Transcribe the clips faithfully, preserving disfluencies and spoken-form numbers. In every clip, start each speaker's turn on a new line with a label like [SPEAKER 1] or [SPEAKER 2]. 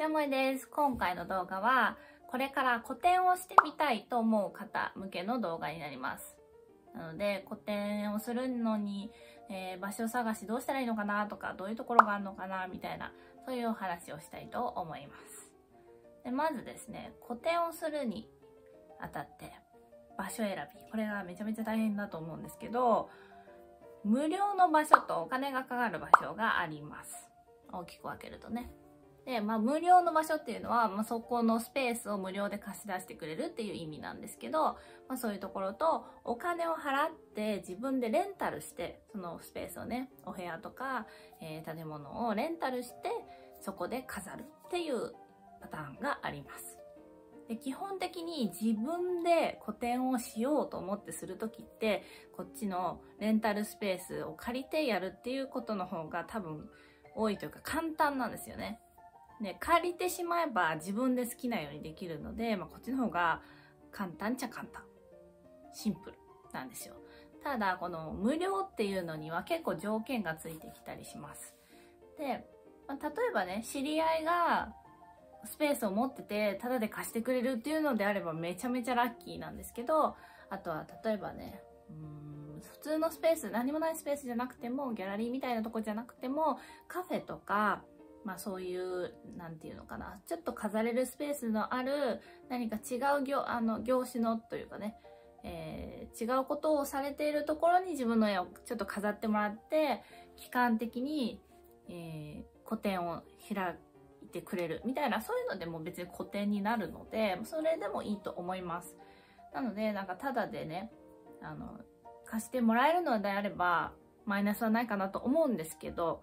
[SPEAKER 1] ゃもえです。今回の動画は、これから個展をしてみたいと思う方向けの動画になります。なので、個展をするのに、えー、場所探しどうしたらいいのかなとか、どういうところがあるのかなみたいな、そういうお話をしたいと思います。でまずですね、個展をするにあたって、場所選び。これがめちゃめちゃ大変だと思うんですけど、無料の場所とお金がかかる場所があります。大きく分けるとね。で、まあ、無料の場所っていうのは、まあ、そこのスペースを無料で貸し出してくれるっていう意味なんですけど、まあ、そういうところと、お金を払って自分でレンタルして、そのスペースをね、お部屋とか、えー、建物をレンタルして、そこで飾るっていうパターンがあります。で基本的に自分で個展をしようと思ってするときって、こっちのレンタルスペースを借りてやるっていうことの方が多分多いというか簡単なんですよね。で借りてしまえば自分で好きなようにできるので、まあ、こっちの方が簡単っちゃ簡単。シンプルなんですよ。ただ、この無料っていうのには結構条件がついてきたりします。で、まあ、例えばね、知り合いがスペースを持ってて、タダで貸してくれるっていうのであればめちゃめちゃラッキーなんですけど、あとは例えばね、うーん普通のスペース、何もないスペースじゃなくても、ギャラリーみたいなとこじゃなくても、カフェとか、まあそういう、なんていうのかな、ちょっと飾れるスペースのある、何か違う業、あの、業種のというかね、えー、違うことをされているところに自分の絵をちょっと飾ってもらって、期間的に、えー、個展を開いてくれるみたいな、そういうのでも別に個展になるので、それでもいいと思います。なので、なんかただでね、あの、貸してもらえるのであれば、マイナスはないかなと思うんですけど、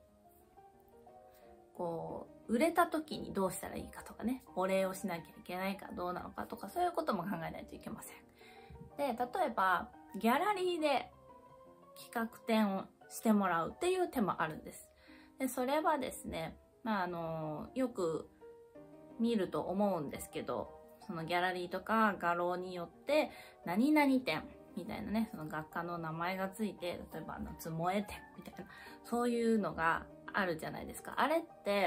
[SPEAKER 1] こう、売れた時にどうしたらいいかとかね、お礼をしなきゃいけないかどうなのかとか、そういうことも考えないといけません。で、例えば、ギャラリーで企画展をしてもらうっていう手もあるんです。で、それはですね、まあ、あの、よく見ると思うんですけど、そのギャラリーとか画廊によって、何々展みたいなね、その学科の名前がついて、例えば、あの、つもえ展みたいな、そういうのがあるじゃないですか。あれって、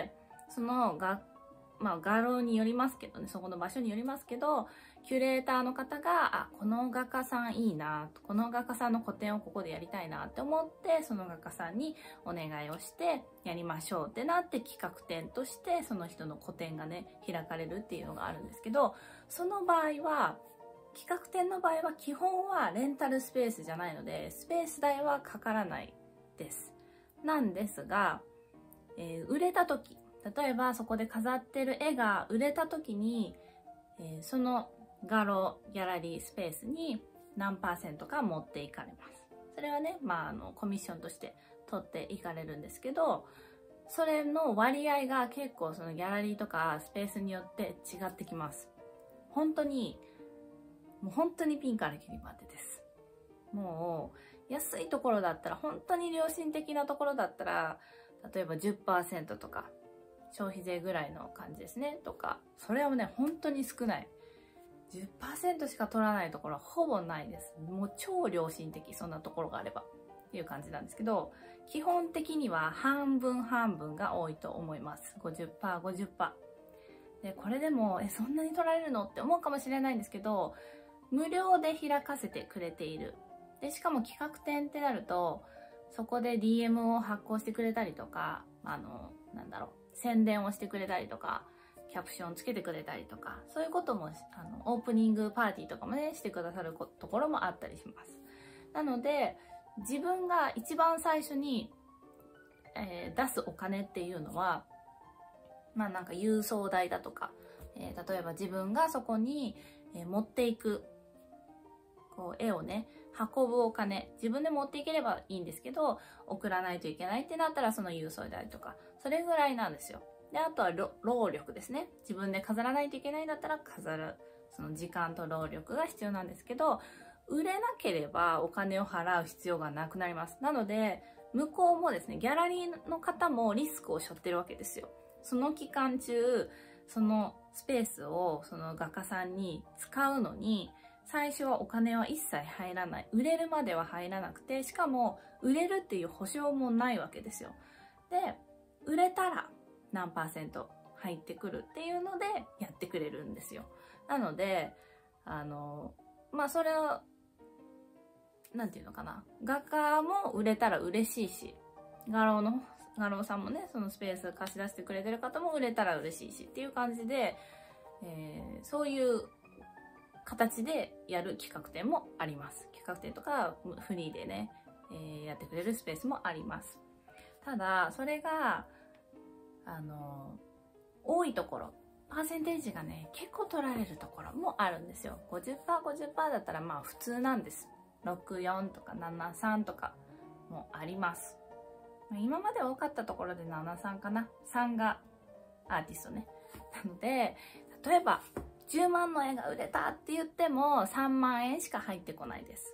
[SPEAKER 1] そのが、まあ、画廊によりますけどね、そこの場所によりますけど、キュレーターの方が、あ、この画家さんいいな、この画家さんの個展をここでやりたいなって思って、その画家さんにお願いをしてやりましょうってなって企画展としてその人の個展がね、開かれるっていうのがあるんですけど、その場合は、企画展の場合は基本はレンタルスペースじゃないので、スペース代はかからないです。なんですが、えー、売れた時、例えばそこで飾ってる絵が売れた時に、えー、その画廊、ギャラリースペースに何パーセントか持っていかれます。それはね、まあ、あの、コミッションとして取っていかれるんですけど、それの割合が結構そのギャラリーとかスペースによって違ってきます。本当に、もう本当にピンからキリまでです。もう、安いところだったら、本当に良心的なところだったら、例えば じゅっパーセント とか、消費税ぐらいの感じですね。とか、それはね、本当に少ない。じゅっパーセント しか取らないところはほぼないです。もう超良心的、そんなところがあれば。っていう感じなんですけど、基本的には半分半分が多いと思います。ごじゅっパーセント、ごじゅっパーセント。で、これでも、え、そんなに取られるのって思うかもしれないんですけど、無料で開かせてくれている。で、しかも企画展ってなると、そこで ディーエム を発行してくれたりとか、あの、なんだろう、宣伝をしてくれたりとか、キャプションつけてくれたりとか、そういうことも、あの、オープニングパーティーとかもね、してくださるところもあったりします。なので、自分が一番最初に、えー、出すお金っていうのは、まあなんか郵送代だとか、えー、例えば自分がそこに、えー、持っていく、こう、絵をね、運ぶお金、自分で持っていければいいんですけど、送らないといけないってなったらその郵送代とか、それぐらいなんですよ。で、あとは労力ですね。自分で飾らないといけないんだったら飾る、その時間と労力が必要なんですけど、売れなければお金を払う必要がなくなります。なので、向こうもですね、ギャラリーの方もリスクを背負ってるわけですよ。その期間中、そのスペースをその画家さんに使うのに、最初はお金は一切入らない。売れるまでは入らなくて、しかも売れるっていう保証もないわけですよ。で、売れたら何パーセント入ってくるっていうのでやってくれるんですよ。なので、あの、まあそれを、なんていうのかな。画家も売れたら嬉しいし、画廊の、画廊さんもね、そのスペース貸し出してくれてる方も売れたら嬉しいしっていう感じで、えー、そういう形でやる企画展もあります。企画展とかフリーでね、えー、やってくれるスペースもあります。ただ、それが、あの、多いところ、パーセンテージがね、結構取られるところもあるんですよ。ごじゅっパーセント、ごじゅっパーセント だったらまあ普通なんです。ろく、よんとかなな、さんとかもあります。今まで多かったところでなな、さんかな。さんがアーティストね。なので、例えばじゅうまんの絵が売れたって言ってもさんまんえんしか入ってこないです。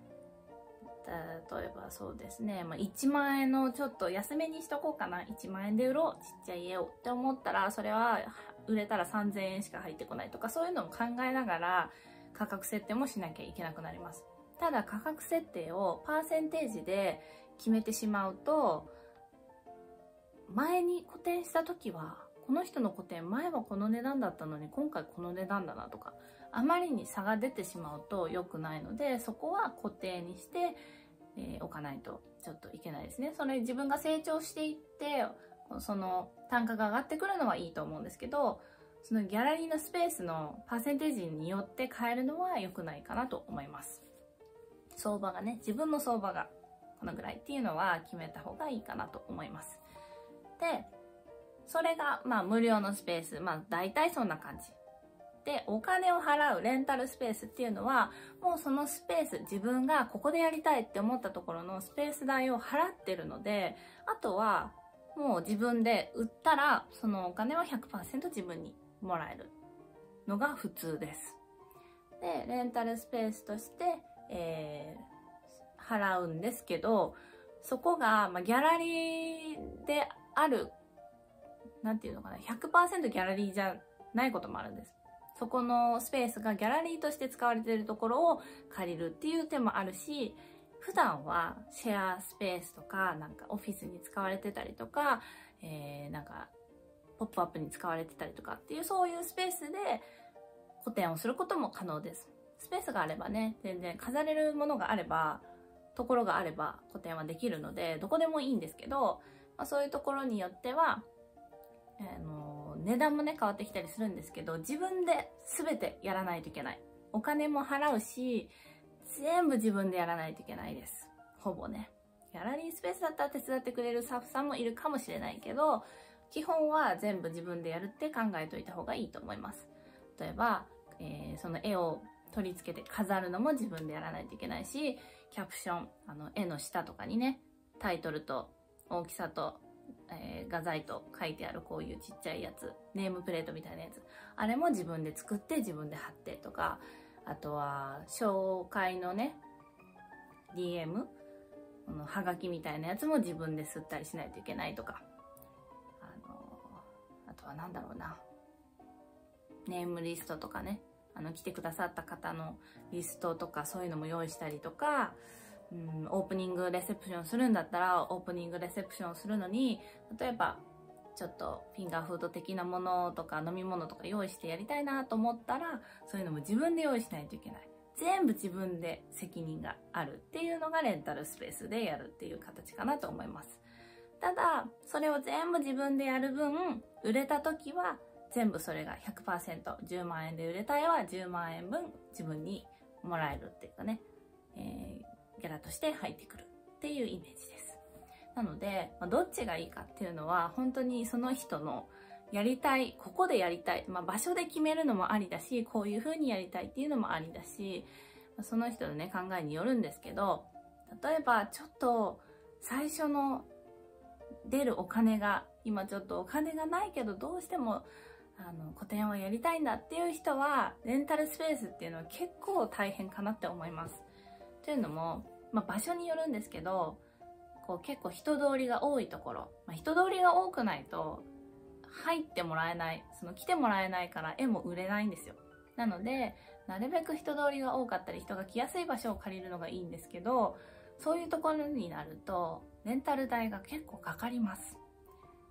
[SPEAKER 1] 例えばそうですね、まあ、いちまんえんのちょっと安めにしとこうかな。いちまんえんで売ろう。ちっちゃい絵をって思ったら、それは売れたらさんぜんえんしか入ってこないとか、そういうのも考えながら価格設定もしなきゃいけなくなります。ただ価格設定をパーセンテージで決めてしまうと、前に個展した時は、この人の個展前はこの値段だったのに今回この値段だなとか、あまりに差が出てしまうと良くないので、そこは固定にして、えー、おかないとちょっといけないですね。それ自分が成長していってその単価が上がってくるのはいいと思うんですけど、そのギャラリーのスペースのパーセンテージによって変えるのは良くないかなと思います。相場がね、自分の相場がこのぐらいっていうのは決めた方がいいかなと思います。で、それがまあ無料のスペース、まあ大体そんな感じ。で、お金を払うレンタルスペースっていうのは、もうそのスペース、自分がここでやりたいって思ったところのスペース代を払ってるので、あとはもう自分で売ったら、そのお金は ひゃくパーセント 自分にもらえるのが普通です。で、レンタルスペースとして、えー、払うんですけど、そこが、まあ、ギャラリーである、なんていうのかな、ひゃくパーセント ギャラリーじゃないこともあるんです。そこのスペースがギャラリーとして使われているところを借りるっていう手もあるし、普段はシェアスペースとか、なんかオフィスに使われてたりとか、えー、なんかポップアップに使われてたりとかっていう、そういうスペースで個展をすることも可能です。スペースがあればね、全然飾れるものがあれば、ところがあれば個展はできるので、どこでもいいんですけど、まあ、そういうところによっては、あの値段もね変わってきたりするんですけど、自分で全てやらないといけない。お金も払うし、全部自分でやらないといけないです。ほぼね。ギャラリースペースだったら手伝ってくれるスタッフさんもいるかもしれないけど、基本は全部自分でやるって考えといた方がいいと思います。例えば、えー、その絵を取り付けて飾るのも自分でやらないといけないし、キャプション、あの絵の下とかにね、タイトルと大きさとえー、画材と書いてあるこういうちっちゃいやつ、ネームプレートみたいなやつ、あれも自分で作って自分で貼ってとか、あとは紹介のね ディーエム、このハガキみたいなやつも自分で吸ったりしないといけないとか、あのー、あとはなんだろうな、ネームリストとかね、あの来てくださった方のリストとかそういうのも用意したりとか、うん、オープニングレセプションするんだったらオープニングレセプションするのに、例えばちょっとフィンガーフード的なものとか飲み物とか用意してやりたいなと思ったら、そういうのも自分で用意しないといけない。全部自分で責任があるっていうのがレンタルスペースでやるっていう形かなと思います。ただそれを全部自分でやる分、売れた時は全部それが ひゃくパーセント、じゅうまんえんで売れた絵はじゅうまんえんぶん自分にもらえるっていうかね、えーギャラとして入ってくるっていうイメージです。なので、まあ、どっちがいいかっていうのは本当にその人のやりたい、ここでやりたい、まあ、場所で決めるのもありだし、こういう風にやりたいっていうのもありだし、その人のね考えによるんですけど、例えばちょっと最初の出るお金が、今ちょっとお金がないけどどうしてもあの個展をやりたいんだっていう人は、レンタルスペースっていうのは結構大変かなって思います。というのも、まあ、場所によるんですけど、こう結構人通りが多いところ、まあ、人通りが多くないと入ってもらえない、その来てもらえないから絵も売れないんですよ。なのでなるべく人通りが多かったり人が来やすい場所を借りるのがいいんですけど、そういうところになるとレンタル代が結構かかります。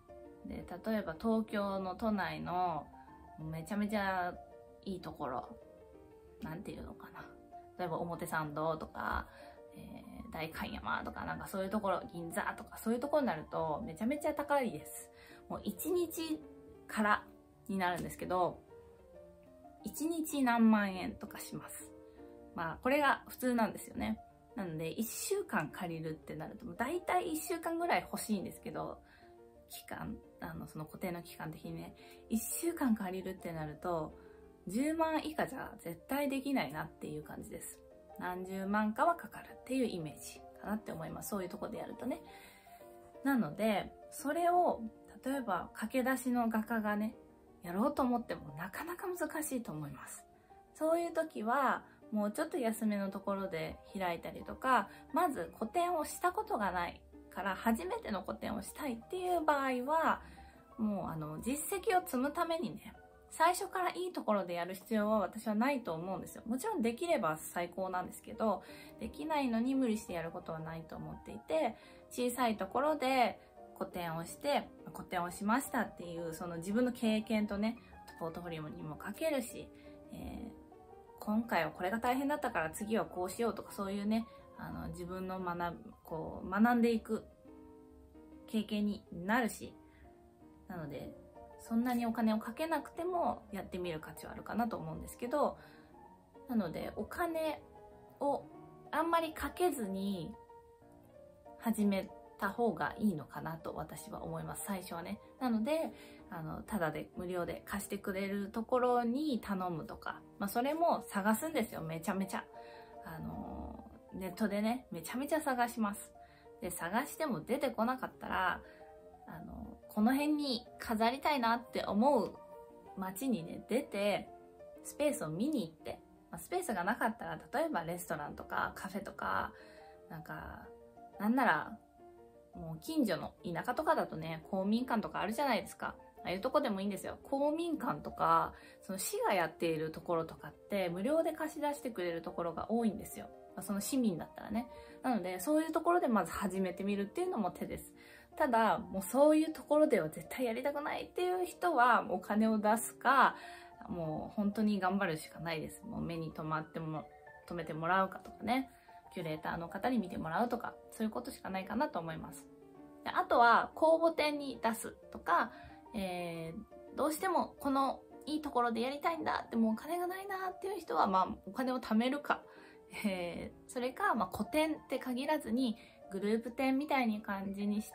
[SPEAKER 1] で、例えば東京の都内のめちゃめちゃいいところ、なんていうのかな。例えば表参道とか、えー、代官山とかなんかそういうところ、銀座とかそういうところになるとめちゃめちゃ高いです。もういちにちからになるんですけど、いちにち何万円とかします。まあこれが普通なんですよね。なのでいっしゅうかん借りるってなると、だいたいいっしゅうかんぐらい欲しいんですけど、期間、あのその固定の期間的にね、いっしゅうかん借りるってなると、じゅうまん以下じゃ絶対できないなっていう感じです。何十万かはかかるっていうイメージかなって思います。そういうとこでやるとね。なので、それを、例えば駆け出しの画家がね、やろうと思ってもなかなか難しいと思います。そういう時は、もうちょっと安めのところで開いたりとか、まず個展をしたことがないから初めての個展をしたいっていう場合は、もうあの実績を積むためにね、最初からいいところでやる必要は私はないと思うんですよ。もちろんできれば最高なんですけど、できないのに無理してやることはないと思っていて、小さいところで個展をして、個展をしましたっていう、その自分の経験とね、ポートフォリオにも書けるし、えー、今回はこれが大変だったから次はこうしようとか、そういうね、あの自分の学ぶ、こう学んでいく経験になるし、なので、そんなにお金をかけなくてもやってみる価値はあるかなと思うんですけど、なのでお金をあんまりかけずに始めた方がいいのかなと私は思います、最初はね。なので、あの、ただで無料で貸してくれるところに頼むとか、まあそれも探すんですよ、めちゃめちゃ。あの、ネットでね、めちゃめちゃ探します。で、探しても出てこなかったら、あの、この辺に飾りたいなって思う街にね、出て、スペースを見に行って、まあ、スペースがなかったら、例えばレストランとかカフェとか、なんか、なんなら、もう近所の田舎とかだとね、公民館とかあるじゃないですか。ああいうとこでもいいんですよ。公民館とか、その市がやっているところとかって、無料で貸し出してくれるところが多いんですよ。その市民だったらね。なので、そういうところでまず始めてみるっていうのも手です。ただ、もうそういうところでは絶対やりたくないっていう人は、お金を出すか、もう本当に頑張るしかないです。もう目に留まっても、止めてもらうかとかね。キュレーターの方に見てもらうとか、そういうことしかないかなと思います。で、あとは、公募展に出すとか、えー、どうしてもこのいいところでやりたいんだって、もうお金がないなっていう人は、まあ、お金を貯めるか、えー、それか、まあ、個展って限らずに、グループ展みたいに感じにして、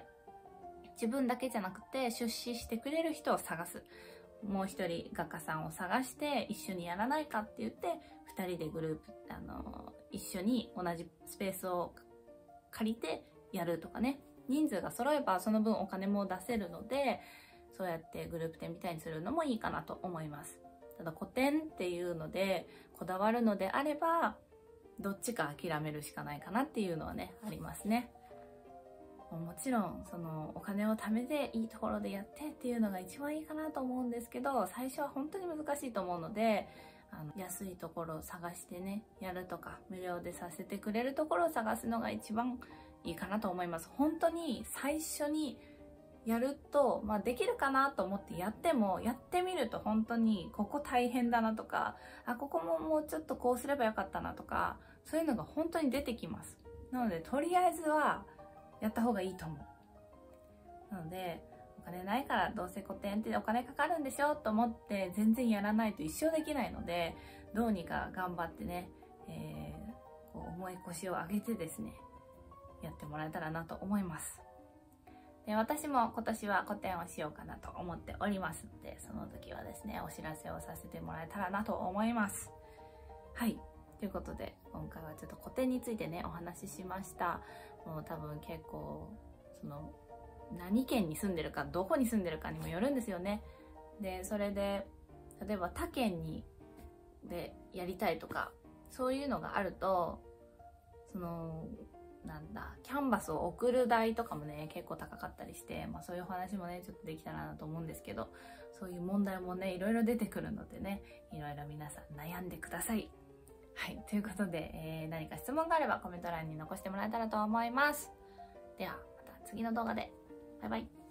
[SPEAKER 1] 自分だけじゃなくて出資してくれる人を探す。もう一人画家さんを探して一緒にやらないかって言って、二人でグループ、あの、一緒に同じスペースを借りてやるとかね。人数が揃えばその分お金も出せるので、そうやってグループ展みたいにするのもいいかなと思います。ただ個展っていうのでこだわるのであれば、どっちか諦めるしかないかなっていうのはね、ありますね。もちろん、そのお金を貯めていいところでやってっていうのが一番いいかなと思うんですけど、最初は本当に難しいと思うので、あの安いところを探してね、やるとか、無料でさせてくれるところを探すのが一番いいかなと思います。本当に最初にやると、まあできるかなと思ってやっても、やってみると本当にここ大変だなとか、あ、ここももうちょっとこうすればよかったなとか、そういうのが本当に出てきます。なので、とりあえずはやった方がいいと思う。なので、お金ないからどうせ個展ってお金かかるんでしょと思って全然やらないと一生できないので、どうにか頑張ってね、えー、こう重い腰を上げてですね、やってもらえたらなと思います。で、私も今年は個展をしようかなと思っておりますので、その時はですね、お知らせをさせてもらえたらなと思います。はい。ということで、今回はちょっと個展についてね、お話ししました。もう多分結構、その、何県に住んでるか、どこに住んでるかにもよるんですよね。で、それで、例えば他県に、でやりたいとか、そういうのがあると、その、なんだ、キャンバスを送る代とかもね、結構高かったりして、まあそういうお話もね、ちょっとできたらなと思うんですけど、そういう問題もね、いろいろ出てくるのでね、いろいろ皆さん悩んでください。はい、ということで、えー、何か質問があればコメント欄に残してもらえたらと思います。では、また次の動画で。バイバイ。